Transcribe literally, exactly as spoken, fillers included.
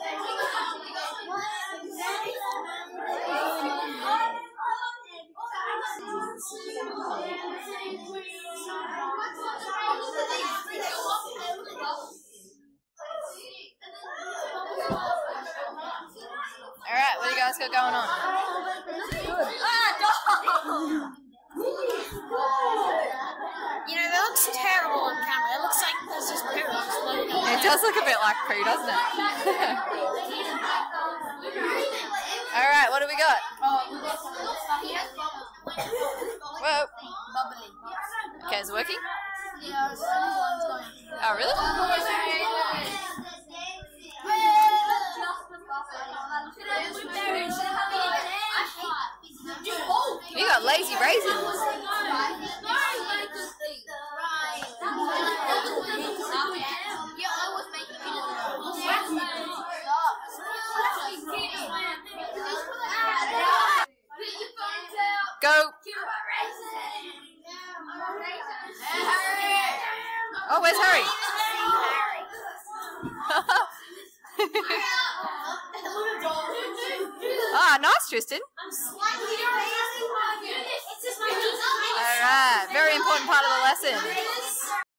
Alright, what do you guys got going on? You know, that looks terrible on camera. It looks like there's just poo exploding. It does look a bit like poo, doesn't it? Alright, what do we got? Whoa. Okay, is it working? Yeah, one's going. Oh, really? You got lazy raisins. Go. Oh, where's Harry? Ah, nice, Tristan. Alright, very important part of the lesson.